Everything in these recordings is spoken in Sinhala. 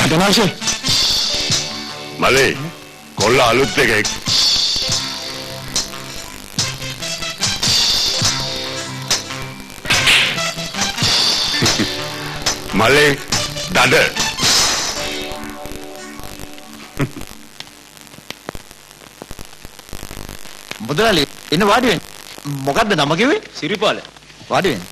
Tanashe. Malay, kolla aluth ekek. Malay, dada. Mudalali, ini wadi wen. Mokadda nama kiwe? Siripala. Wadi wen.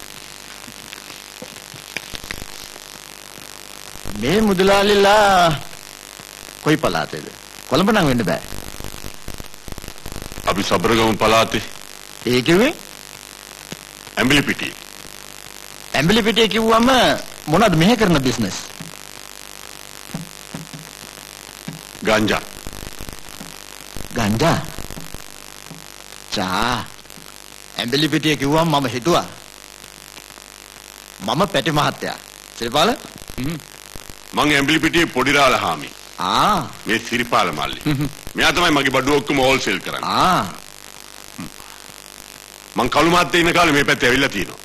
මේ මුදලාලිලා කොයි පළාතේද? කොළඹ නම් වෙන්න බෑ. අපි සබරගම පළාතේ. ඒ කිව්වේ? ඇඹිලිපිටිය. ඇඹිලිපිටිය කිව්වම මොනවද මෙහෙ කරන බිස්නස්? ගංජා. ගංජා. චා. ඇඹිලිපිටිය කිව්වම මම හිතුවා. මම පැටි මහත්තයා. සිරිපාල? මං ඇඹිලිපිටියේ පොඩිරාළ හාමි. මේ සිරිපාල මල්ලි. මෙයා තමයි මගේ බඩුව ඔක්කොම හෝල්සේල් කරන්නේ. මං කළු මාත්තේ ඉන්න කාලේ මේ පැත්තේ ඇවිල්ලා තියෙනවා.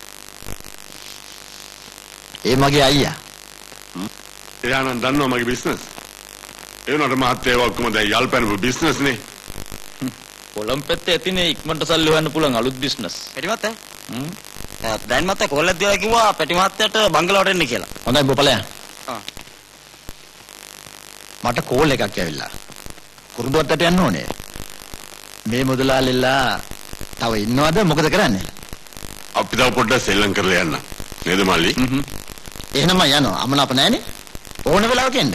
ඒ මගේ අයියා. එයා නම් දන්නවා මගේ බිස්නස්. ඒ වුණාට මාත්තේ ඒවා ඔක්කොම දැන් යල් පැනපු බිස්නස් නේ. කොළඹ පැත්තේ ඇතිනේ ඉක්මනට සල්ලි හොයන්න පුළුවන් අලුත් බිස්නස්. පැටි මහත්තයා. දැන් මහත්තයා කොල්ලක් දිලා කිව්වා පැටි මහත්තයාට බංගලවට එන්න කියලා. හොඳයි බොපලයන්. මට කෝල් එකක් ඇවිල්ලා. කුරුඳුවත්තට යන්න ඕනේ. මේ මුදලාලිලා තව ඉන්නවද මොකද කරන්නේ? අපි තව පොඩ්ඩක් සෙල්ලම් කරලා යන්න. නේද මල්ලි? එහෙනම් යනවා. අමනාප නැහැනේ. ඕන වෙලාවක එන්න.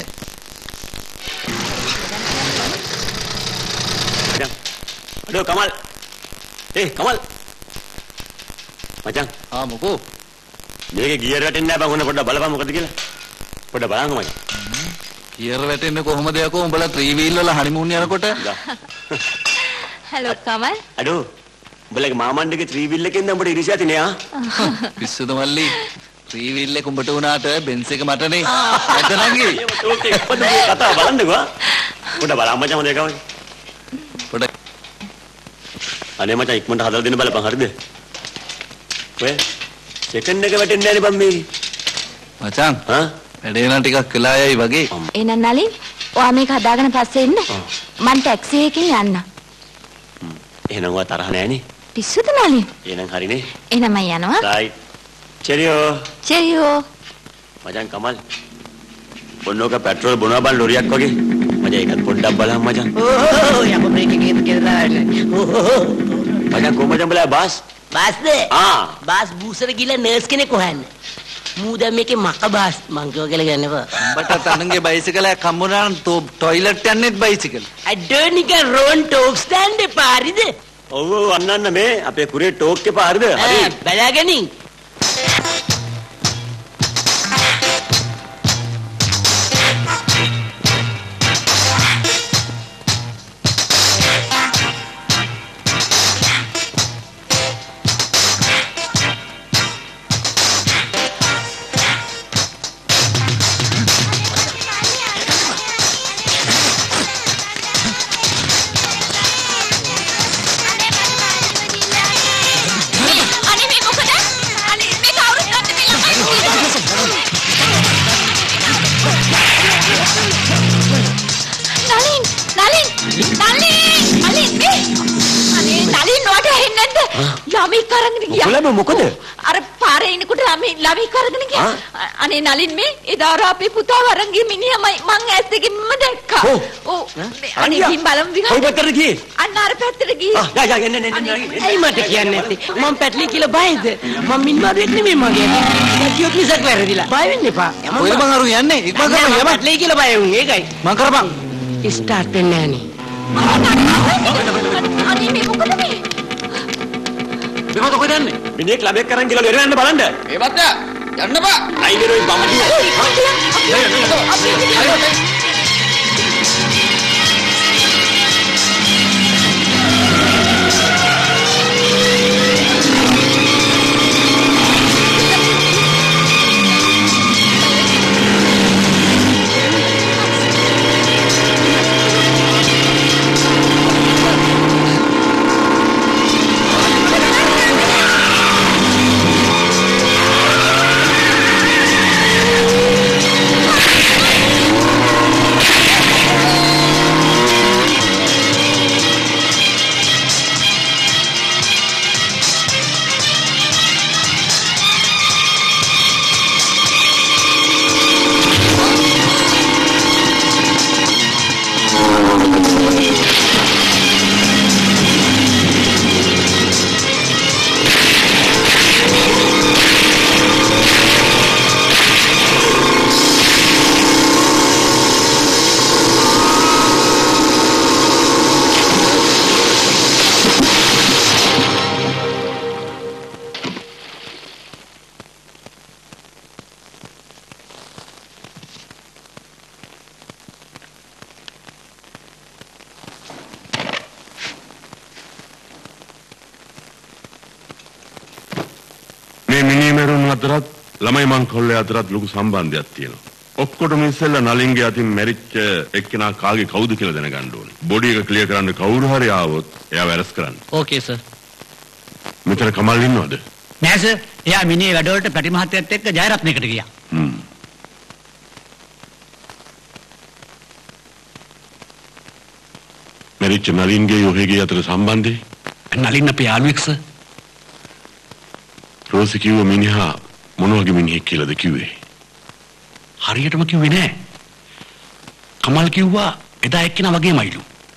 අඩෝ කමල්. කමල්. මචං. මොකෝ? මේකේ ගියර් වැටෙන්නේ නැහැ බං. ඔන්න පොඩ්ඩක් බලපන් මොකද කියලා. පොඩ්ඩක් බලන්න මචං. ගියර් වැටෙන්නේ කොහොමද යකෝ? උඹලා 3 wheel වල හනිමූන් යනකොට. හලෝ කමල්. අඩෝ. උඹලගේ මාමණ්ඩගේ 3 wheel එකෙන්ද උඹට ඉරිසිය ඇතිනේ ආ? පිස්සුද මල්ලි? 3 wheel එක උඹට උනාට බෙන්ස් එක මටනේ. නැතනංගි. ඕකේ පොඩ්ඩක් කතාව බලන්නකෝ. පොඩ්ඩක් බලන්න මචං හොඳ එකම. පොඩ්ඩක්. අනේ මචං ඉක්මනට හදලා දෙන්න බලපන් හරිද? ඔය සෙකන්ඩ් එක වැටෙන්නේ නැනේ බම් මේකේ. මචං. වැඩේ නම් ටිකක් වෙලා යයි වගේ. එහෙනම් නලින් ඔයා මේක හදාගෙන පස්සේ එන්න. මං ටැක්සි එකකින් යන්න. එහෙනම් ඔයා තරහ නැහනේ. පිස්සුද නලින්? එහෙනම් හරිනේ. එහෙනම් මම යනවා. රයිට්. චෙරියෝ. චෙරියෝ. මචං කමල්. බොන්නෝක පෙට්‍රෝල් බොනවා බන් ලොරියක් වගේ. මචං ඒකත් පොඩ්ඩක් බලන්න මචං. යකෝ බ්‍රේක් එකේ කියලා මචං කොහමද බලා බාස්? බාස්ද? බාස් බූසර ගිහලා නර්ස් කෙනෙක් හොයන්න. මූ දැන් මේකේ මක බාස් මං කිව්වා කියලා ගන්නපා. උඹට තනංගේ බයිසිකලයක් හම්බුනා නම් ටොයිලට් යන්නෙත් බයිසිකල්. අඩෝනික රෝන් ටෝක් ස්ටෑන්ඩ් පාරිද? ඔව් අන්නන්න මේ අපේ කුරේ ටෝක් එක පාරිද? හරි. බලාගනින්. මොකද? අර පාරේ ඉනකොට ළමයි කරගෙන ගියා. අනේ නලින් මේ එදා අපේ පුතාව අරන් ගිය මිනිහමයි මං ඇස් දෙකෙන්ම දැක්කා. ඔව්. අනේ ගිහින් බලමු විගා. කොයි පැත්තට ගියේ? අන්න අර පැත්තට ගියේ. යා එන්න. ඇයි මට කියන්නේ නැත්තේ? මම පැටලි කියලා බයද? මම මින්මාරුවෙක් නෙමෙයි මගේ. කිව්වොත් මිසක් වැරදිලා. බය වෙන්න එපා. කොහෙද මං අරු යන්නේ? ඉක්මන් කරපන් යමන්. පැටලි කියලා බය වුනේ ඒකයි. මං කරපන්. ස්ටාර්ට් වෙන්නේ නැහනේ. අනේ මේ මොකද මේ? මෙහෙම කොහෙද යන්නේ? මිනිහෙක් ළමෙක් කරන් කියලා එරෙන්න යන්න බලන්න. මේ බද්දා යන්න බා. අයිනේ ඔය බම්බිය. අතරත් ළමයි මංකොල්ලේ අතරත් ලොකු සම්බන්ධයක් තියෙනවා. ඔක්කොටම ඉස්සෙල්ලා නලින්ගේ අතින් මැරිච්ච එක්කෙනා කාගේ කවුද කියලා දැනගන්න ඕනේ. බොඩි එක ක්ලියර් කරන්න කවුරු හරි ආවොත් එයා වැරස් කරන්න. Okay sir. මෙතන කමල් ඉන්නවද? නෑ සර්. එයා මිනිහේ වැඩවලට පැටි මහත්තයත් එක්ක ජයරත්නයකට ගියා. මැරිච්ච නලින්ගේ යෝහේගේ අතර සම්බන්ධය? නලින් අපේ යාළුවෙක් සර්. රෝසි කිව්ව මිනිහා මොන වගේ මිනිහෙක් කියලාද කිව්වේ? හරියටම කිව්වේ නෑ. කමල් කිව්වා එදා එක්කෙනා වගේමයිලු.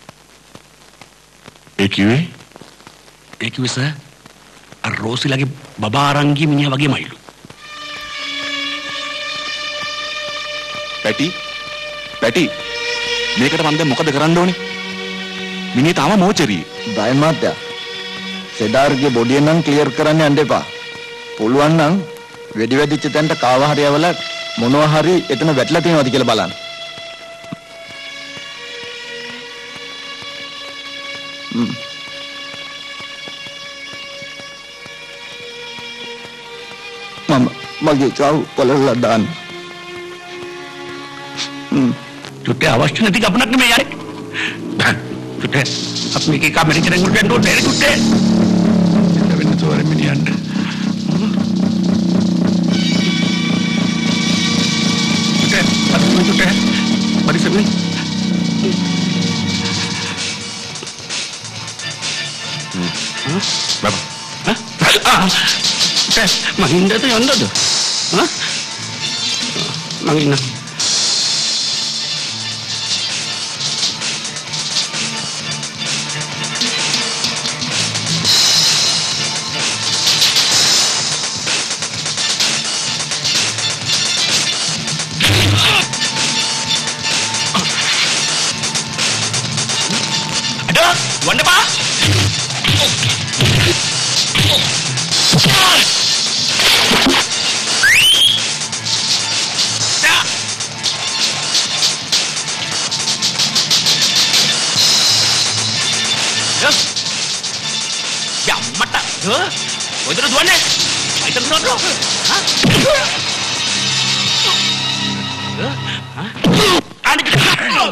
ඒ කිව්වේ සර් අර රෝසිලගේ බබා අරන් ගිය මිනිහා වගේමයිලු. පැටි මේකට මම දැන් මොකද කරන්න ඕනේ? මිනිහ තාම මෝචරි. බ්‍රයන් මහත්තයා සෙඩාර්ගේ බොඩිය නම් ක්ලියර් කරන්න යන්න එපා. පුළුවන් නම් වෙඩි වැදිච්ච තැනට කාව හරි යවලා මොනවා හරි එතන වැටලා තියෙනවද කියලා බලන්න. මගේ චාව් කොලලා දාන්න. චුට්ටේ අවශ්‍ය නැති ගමනක් නෙමෙයි යන්නේ. චුට්ටේ අපි මේකේ කැමරේ කරන් උඩට උඩ එන්න චුට්ටේ. වෙන්න තෝරෙ මිනිහන්න. චුට්ටේ පරිසරේ බබා මහින්දට යන්නද? මම ඉන්න. Ada, wanda pa? Oi terus duane. Ai terus bro. Hah? Hah? Ani kita.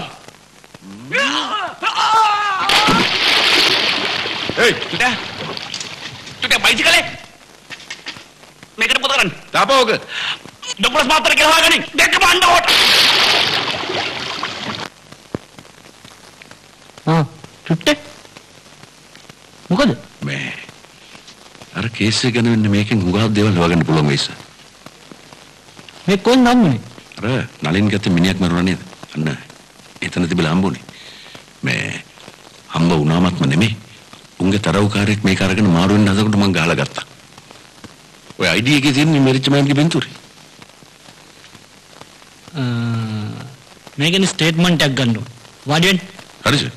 Hei, Sudah baik sekali. Mereka putaran. apa oke? 12 Matara කියලා හොයාගනින්. දෙක බණ්ඩ චුට්ටේ. මොකද? මේ අර කේස් එක ගැන වෙන්නේ මේකෙන් හුඟක් දේවල් හොයාගන්න පුළුවන් වෙයිස. මේ කොහෙන් හම්බුනේ? අර නලින් ගත්ත මිනිහක් මරුණා නේද? අන්න එතන තිබිලා හම්බුනේ. මේ හම්බ වුණාමත්ම නෙමෙයි. උන්ගේ තරවුකාරයෙක් මේක අරගෙන මාරු වෙන්න හදනකොට මං ගහලා ගත්තා. ඔය ID එකේ තියෙන මෙරිච් මෑන්ගේ බෙන්තුරේ. මේකනේ ස්ටේට්මන්ට් එකක් ගන්න ඕන. වාඩි වෙන්න. හරි සර්.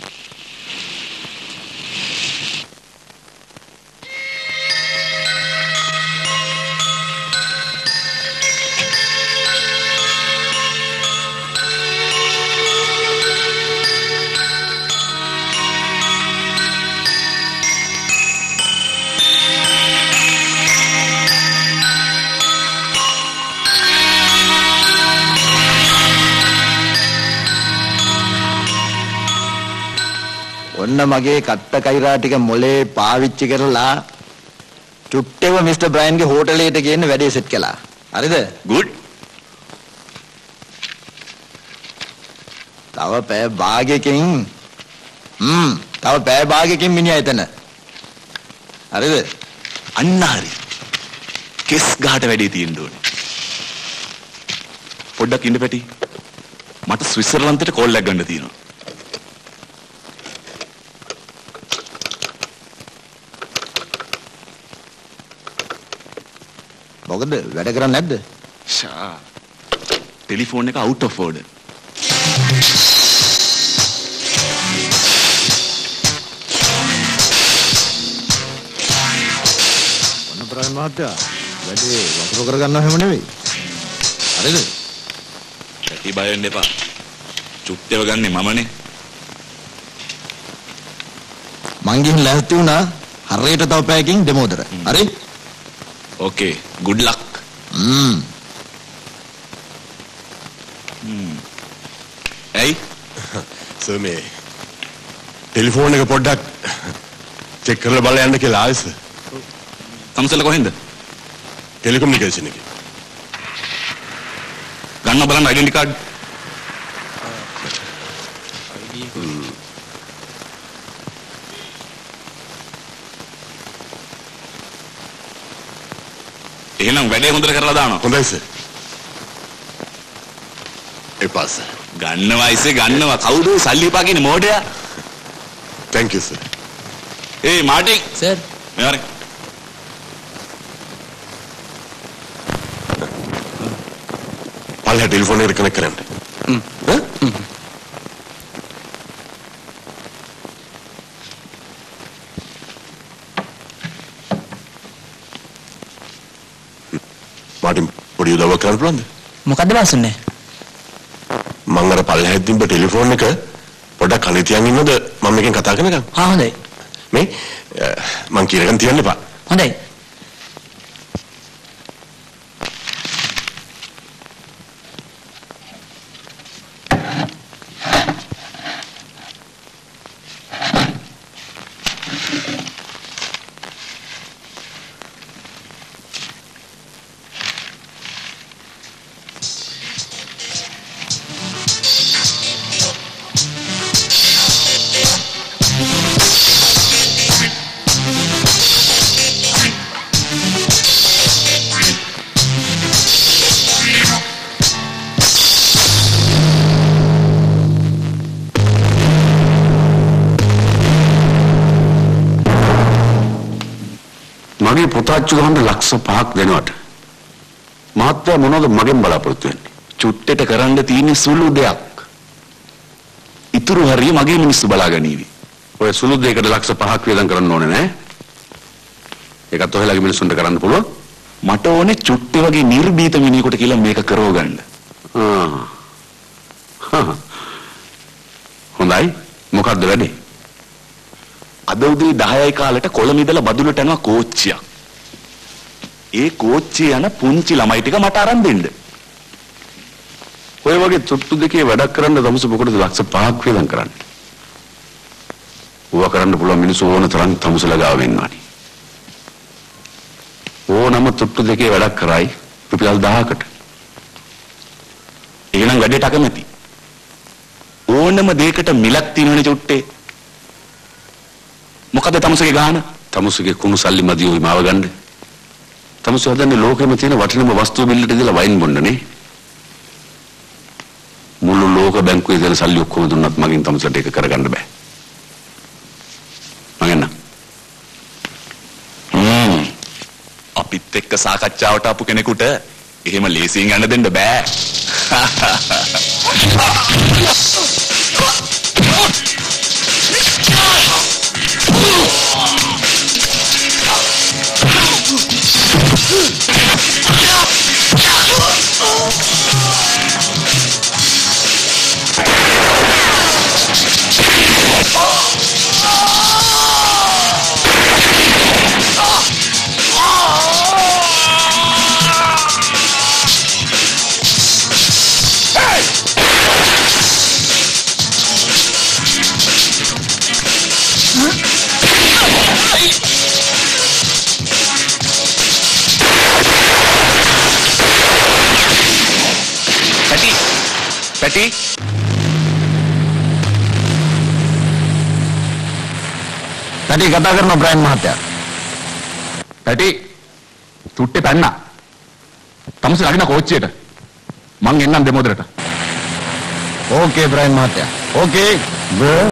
ඔන්න මගේ කට්ට කයිරා ටික මොලේ පාවිච්චි කරලා චුට්ටේව මිස්ටර් බ්‍රයන්ගේ හෝටලේට ගේන්න වැඩේ සෙට් කළා. හරිද? good. තව පැය භාගයකින් තව පැය භාගයකින් මිනිහා එතන. හරිද? අන්න හරි. කෙස් ගහට වැඩේ තියෙන්න ඕනේ. පොඩ්ඩක් ඉන්න පැටි. මට ස්විට්සර්ලන්තයට කෝල් එකක් ගන්න තියෙනවා. මොකද වැඩ කරන්නේ නැද්ද? ෂා. ටෙලිෆෝන් එක out of order. ඔන්න බ්‍රයන් මහත්තයා වැඩේ වතුර කරගන්නව හැම නෙවෙයි. හරිද? පැටි බය වෙන්න එපා. චුට්ටේව ගන්නෙ මමනේ. මං ගිහින් ලෑස්ති වුණා. හරියට තව පැයකින් දෙමෝදර. හරි? Okay, good luck. Hey, sir මේ ටෙලිෆෝන් එක පොඩ්ඩක් චෙක් කරලා බලන්න යන්න කියලා ආයෙත් සර්. තමසල කොහෙන්ද? ටෙලිකමියුනිකේෂන් එකේ. ගන්න බලන්න ඩෙන්ටි කාඩ්. එහෙනම් වැඩේ හොඳට කරලා දානවා. හොඳයි සර්. එපා සර්. ගන්නවා ඉසේ ගන්නවා. කවුද සල්ලි එපා කියන්නේ මෝඩයා? Thank you sir. Hey Martin. Sir. මෙහාර. පල්ලා ටෙලිෆෝන් එකට කනෙක්ට් කරන්න. මාටින් පොඩි උදව්වක් කරන්න පුළුවන්ද? මොකද්ද වාසුනේ? මම අර පල්ලෙහාට තිබ්බ ටෙලිෆෝන් එක පොඩ්ඩක් කනේ තියන් ඉන්නවද? මම මේකෙන් කතා කරනකම්. හොඳයි. මේ මං කියන එකෙන් තියන්න එපා. හොඳයි. මගේ පුතාච්චි ගහන්න ලක්ෂ 5ක් දෙනවට මහත්තයා මොනවද මගෙන් බලාපොරොත්තු වෙන්නේ? චුට්ටෙට කරන්න තියෙන සුළු දෙයක්. ඉතුරු හරිය මගේ මිනිස්සු බලාගනීවි. ඔය සුළු දෙයකට ලක්ෂ 5ක් වියදම් කරන්න ඕනේ නෑ. ඒකත් ඔයලාගේ මිනිස්සුන්ට කරන්න පුළුවන්. මට ඕනේ චුට්ටි වගේ නිර්භීත මිනිහෙකුට කියලා මේක කරව ගන්න. හොඳයි. මොකද්ද වැඩේ? අද උදේ 10යි කාලෙට කොළඹ ඉඳලා බදුලට යනවා කෝච්චියක්. ඒ කෝච්චිය යන පුංචි ළමයි ටික මට අරන් දෙන්න. ඔය වගේ තුට්ටු දෙකේ වැඩක් කරන්න තමස මොකටද ලක්ෂ 5ක් වියදම් කරන්නේ? ඌව කරන්න පුළුවන් මිනිස්සු ඕන තරම් තමසලා ගාව වෙනවානි. ඕනම තුට්ටු දෙකේ වැඩක් කරයි රුපියල් 1000කට. එහෙනම් වැඩේට අකමැති. ඕනම දෙයකට මිලක් තියෙනවනේ චුට්ටේ. මොකද තමසගේ ගාන? තමසගේ කුණු සල්ලි මදියෝ හිමාව ගන්න. තමස හදන්නේ ලෝකෙම තියෙන වටිනම වස්තු බිල්ලට දාලා වයින් බොන්නනේ. මුළු ලෝක බැංකුවේ තියෙන සල්ලි ඔක්කොම දුන්නත් මගෙන් තමසට ඒක කරගන්න බෑ. මගෙන් අපිත් එක්ක සාකච්ඡාවට ආපු කෙනෙකුට එහෙම ලේසියෙන් යන්න දෙන්න බෑ. පැටි පැටි කතා කරනවා බ්‍රයන් මහත්තයා. පැටි තුට්ටේ පැන්නා. තමස නගින කෝච්චියට. මං එන්නම් දෙමොදරට. ඕකේ බ්‍රයන් මහත්තයා. ඕකේ.